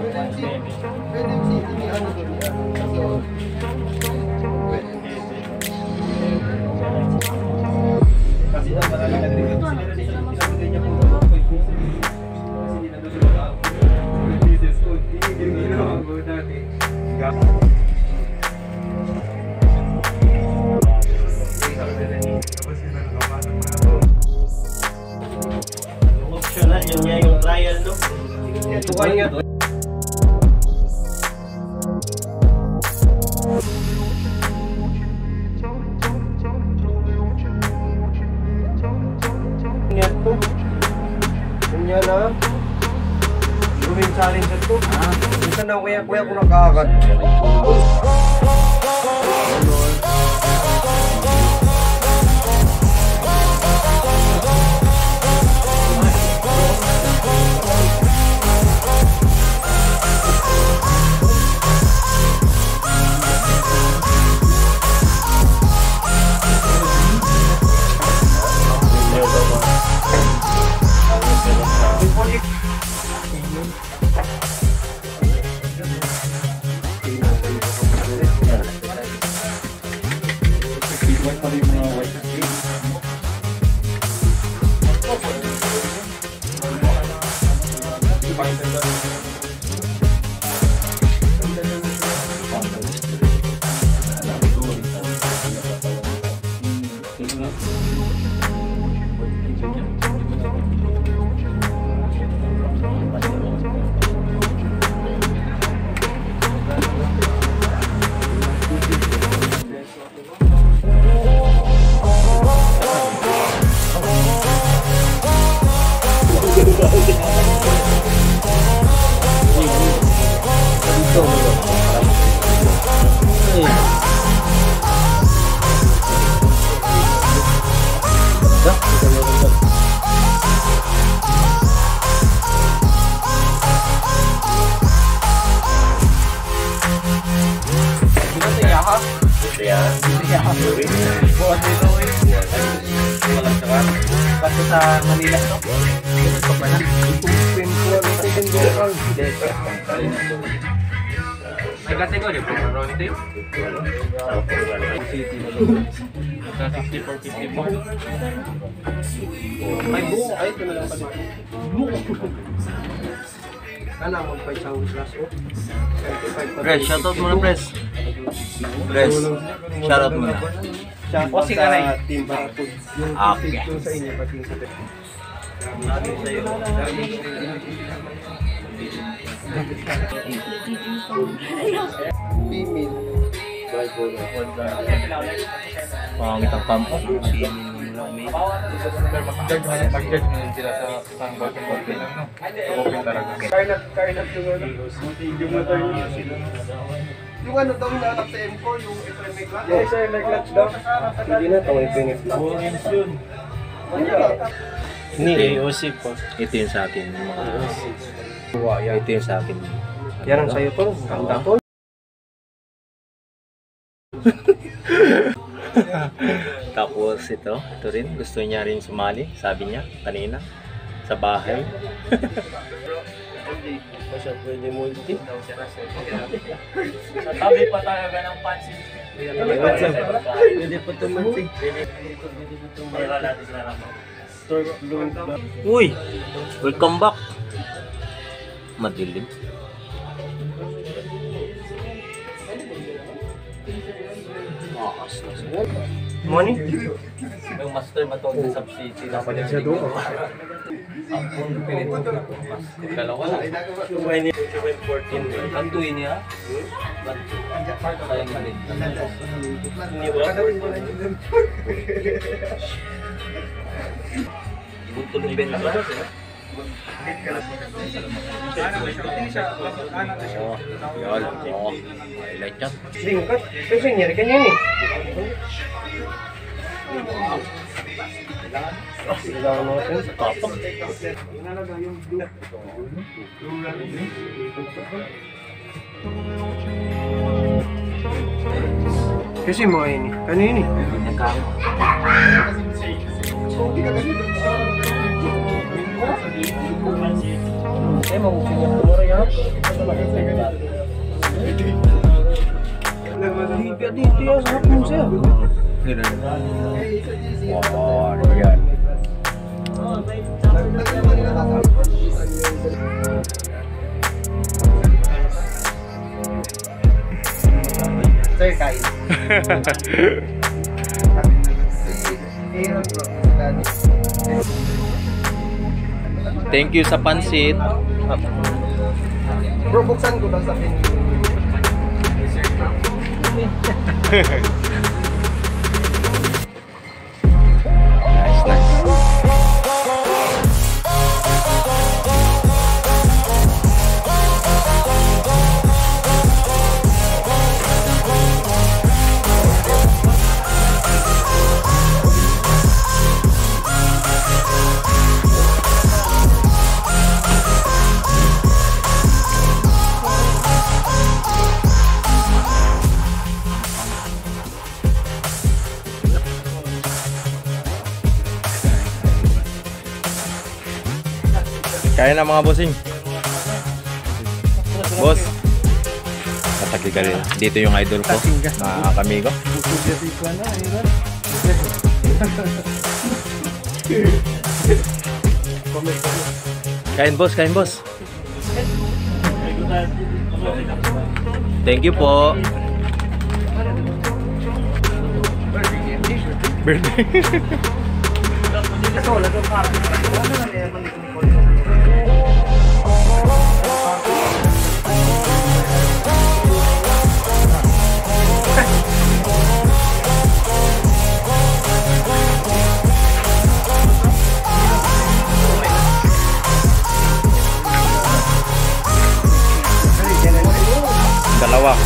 Kasi ang marami nag-review sila na sinabigay niya po ng 5 pieces. Kasi hindi na doon sila ka-5 pieces. Kung hindi ginawa ko dati. Yung optional, yun niya yung trial, no? Tukan nga. Kanya na gawin challenge ito. Minsan na kuya ko nakakagad. Kasi sa Manila to. Ito pa na. May kategory po, round 10? City na lang. Sa 64-54. May buo. Ay, ito na lang pala. Kana mo pa isang glass o? Pres, shoutout muna, Pres. Pres, shoutout muna. Shoutout sa Team Barcode. Yung Okay. yung sa inyo, pati sa Team. Maraming sa'yo. Female. Pangangit ang kampo. Mag-judge mo sila sa isang bottom-bottom lang, no? Open talaga. Karnap yung ano. Yung motor niya. Yung ano daw hinahanap sa M4, yung SRM clutch. Yung SRM clutch daw. Hindi na, tawag ito yung clutch. Warnings yun. Ni AOC po. Ito yung sa akin. Ito yung sa akin. Yan ang sa'yo to. Ganda to. Tapos ito rin. Gusto niya rin sumali. Sabi niya kanina. Sa bahay. Hindi pa siya pwede multi. Sabi pa talaga ng pansin. Pwede pa ito multi. Uy! Welcome back! Madilim. Morning? Yung master matawag sa subcity. Dapat siya doon. Ang puno pinito. Dalawa lang. When 14. Kantuin niya. Sayang malit. Hindi ba? Butulong benta ba? Yun. Highlight yan. Singkat. Kasi nyari ka niya eh. Kailangan natin sa kapag. Kasi mo ini. Kanini? Eh, mau punya telur ya? Dito yan, sa hapon siya. Wow, yan. Sir, kain. Thank you sa pansit. Bro, buksan ko daw sa pin. Nice, nice. Kaya na mga bossing. Boss. Katakigal. Dito yung idol ko. Mga kamigo. Kain boss, kain boss. Thank you po. Birthday. Dalawa.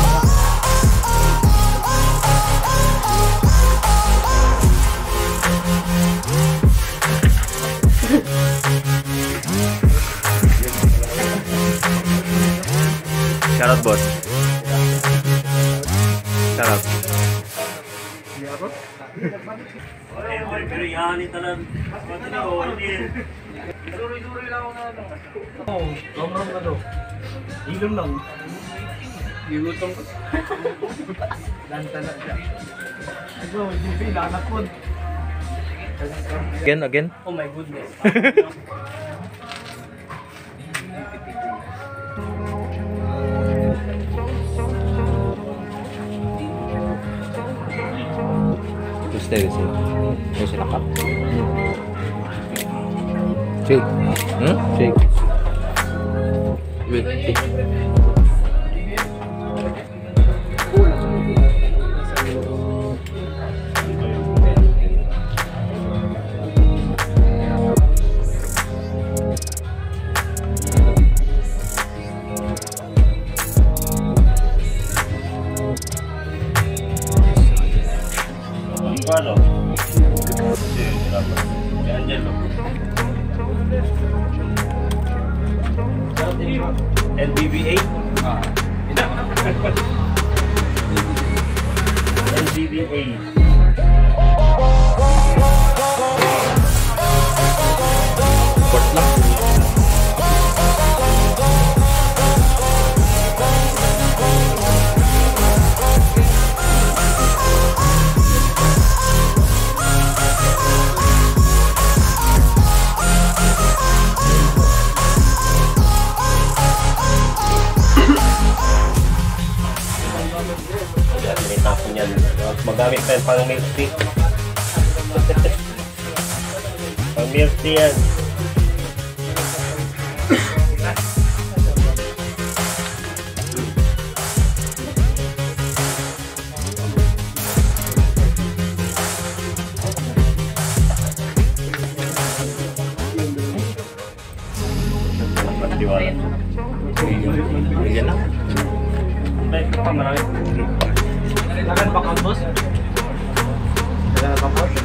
Shout out boss. Shout out. Biryani talag. Suri-suri lang ako na ano. Oo, kamram na daw. Ilong lang. Ilutom ko. Lanta na siya. Ito, hindi lanak po. Again. Oh my goodness. Gusto kasi. Gusto na ka. Shake. Shake. Wait. Paano? Angelo. NBBA? NBBA. Port lang. Tinitapon yan. Magamit tayo pang milk tea. Pang milk tea yan. Diwala. Yan na. Baik pa marami. Lagan pa kang boss? Lagan pa boss?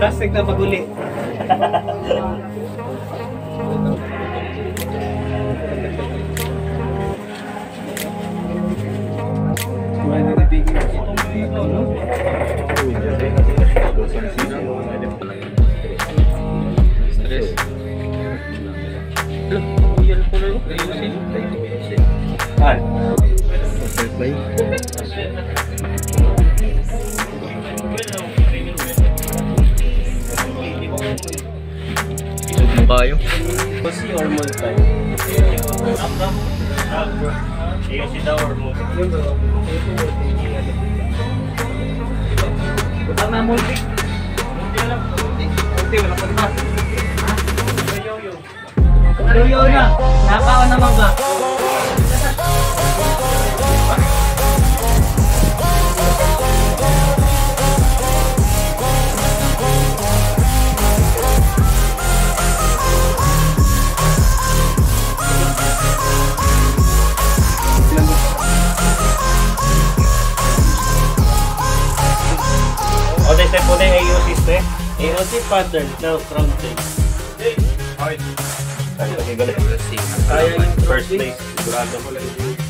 Plastic na paguli. Stress. Ay. Isog mo kayo. Kasi or multi. Iyo si daw or multi. Butang na multi. Multi, wala pa naman. Yo na. Nakaon naman ba? O, dito po na yung AOC step. AOC pattern. Now, strong check. Okay. Kaya yung first place. Sigurado ko lang.